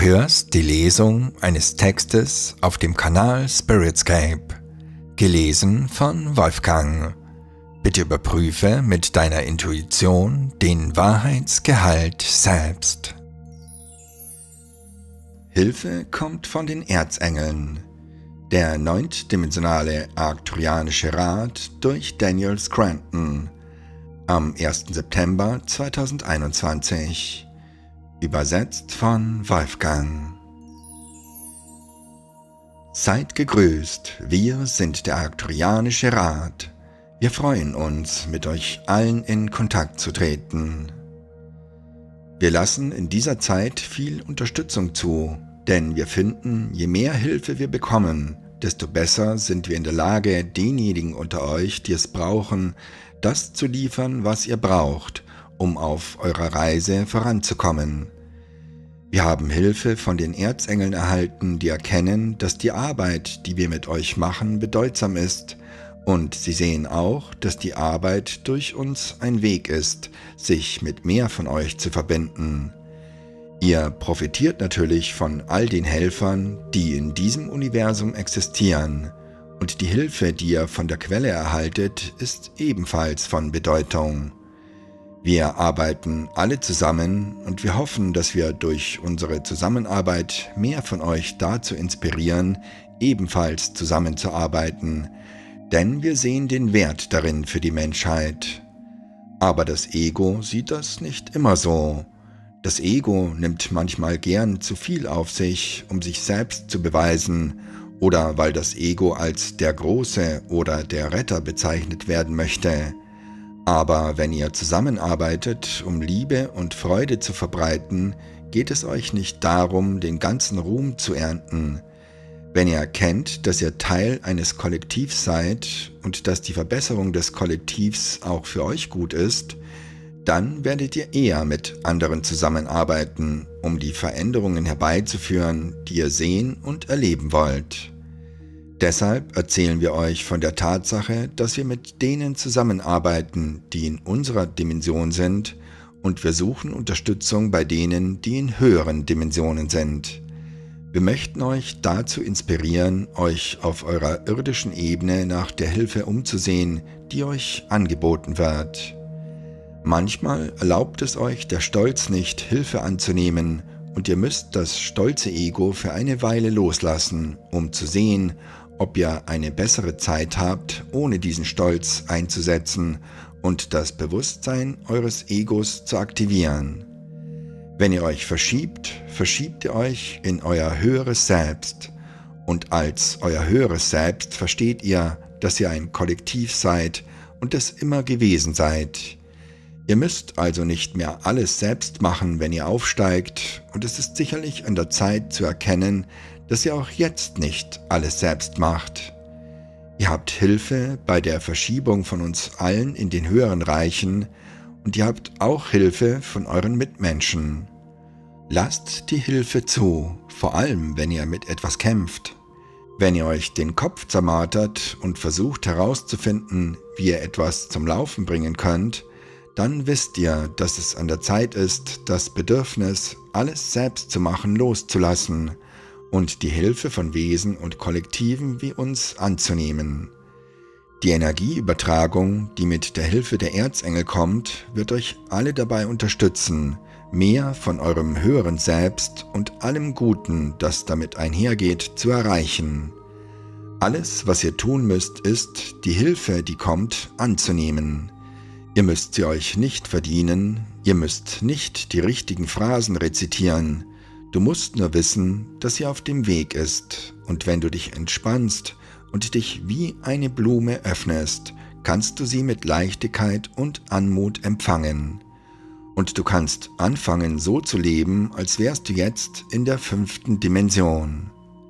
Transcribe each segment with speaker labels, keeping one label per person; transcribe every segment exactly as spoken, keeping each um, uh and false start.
Speaker 1: hörst die Lesung eines Textes auf dem Kanal Spiritscape, gelesen von Wolfgang. Bitte überprüfe mit deiner Intuition den Wahrheitsgehalt selbst. Hilfe kommt von den Erzengeln. Der neuntdimensionale Arcturianische Rat durch Daniel Scranton am ersten September zweitausendeinundzwanzig. Übersetzt von Wolfgang. Seid gegrüßt, wir sind der Arcturianische Rat. Wir freuen uns, mit euch allen in Kontakt zu treten. Wir lassen in dieser Zeit viel Unterstützung zu, denn wir finden, je mehr Hilfe wir bekommen, desto besser sind wir in der Lage, denjenigen unter euch, die es brauchen, das zu liefern, was ihr braucht, um auf eurer Reise voranzukommen. Wir haben Hilfe von den Erzengeln erhalten, die erkennen, dass die Arbeit, die wir mit euch machen, bedeutsam ist, und sie sehen auch, dass die Arbeit durch uns ein Weg ist, sich mit mehr von euch zu verbinden. Ihr profitiert natürlich von all den Helfern, die in diesem Universum existieren, und die Hilfe, die ihr von der Quelle erhaltet, ist ebenfalls von Bedeutung. Wir arbeiten alle zusammen und wir hoffen, dass wir durch unsere Zusammenarbeit mehr von euch dazu inspirieren, ebenfalls zusammenzuarbeiten, denn wir sehen den Wert darin für die Menschheit. Aber das Ego sieht das nicht immer so. Das Ego nimmt manchmal gern zu viel auf sich, um sich selbst zu beweisen, oder weil das Ego als der Große oder der Retter bezeichnet werden möchte. Aber wenn ihr zusammenarbeitet, um Liebe und Freude zu verbreiten, geht es euch nicht darum, den ganzen Ruhm zu ernten. Wenn ihr erkennt, dass ihr Teil eines Kollektivs seid und dass die Verbesserung des Kollektivs auch für euch gut ist, dann werdet ihr eher mit anderen zusammenarbeiten, um die Veränderungen herbeizuführen, die ihr sehen und erleben wollt. Deshalb erzählen wir euch von der Tatsache, dass wir mit denen zusammenarbeiten, die in unserer Dimension sind, und wir suchen Unterstützung bei denen, die in höheren Dimensionen sind. Wir möchten euch dazu inspirieren, euch auf eurer irdischen Ebene nach der Hilfe umzusehen, die euch angeboten wird. Manchmal erlaubt es euch der Stolz nicht, Hilfe anzunehmen, und ihr müsst das stolze Ego für eine Weile loslassen, um zu sehen, ob ihr eine bessere Zeit habt, ohne diesen Stolz einzusetzen und das Bewusstsein eures Egos zu aktivieren. Wenn ihr euch verschiebt, verschiebt ihr euch in euer höheres Selbst, und als euer höheres Selbst versteht ihr, dass ihr ein Kollektiv seid und es immer gewesen seid. Ihr müsst also nicht mehr alles selbst machen, wenn ihr aufsteigt, und es ist sicherlich an der Zeit zu erkennen, dass ihr auch jetzt nicht alles selbst macht. Ihr habt Hilfe bei der Verschiebung von uns allen in den höheren Reichen, und ihr habt auch Hilfe von euren Mitmenschen. Lasst die Hilfe zu, vor allem wenn ihr mit etwas kämpft. Wenn ihr euch den Kopf zermartert und versucht herauszufinden, wie ihr etwas zum Laufen bringen könnt, dann wisst ihr, dass es an der Zeit ist, das Bedürfnis, alles selbst zu machen, loszulassen und die Hilfe von Wesen und Kollektiven wie uns anzunehmen. Die Energieübertragung, die mit der Hilfe der Erzengel kommt, wird euch alle dabei unterstützen, mehr von eurem höheren Selbst und allem Guten, das damit einhergeht, zu erreichen. Alles, was ihr tun müsst, ist, die Hilfe, die kommt, anzunehmen. Ihr müsst sie euch nicht verdienen, ihr müsst nicht die richtigen Phrasen rezitieren. Du musst nur wissen, dass sie auf dem Weg ist, und wenn du dich entspannst und dich wie eine Blume öffnest, kannst du sie mit Leichtigkeit und Anmut empfangen. Und du kannst anfangen, so zu leben, als wärst du jetzt in der fünften Dimension.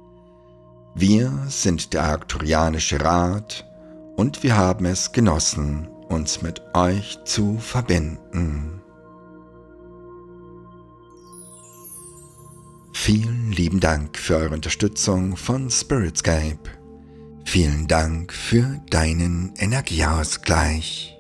Speaker 1: Wir sind der Arcturianische Rat, und wir haben es genossen, uns mit euch zu verbinden. Vielen lieben Dank für eure Unterstützung von Spiritscape. Vielen Dank für deinen Energieausgleich.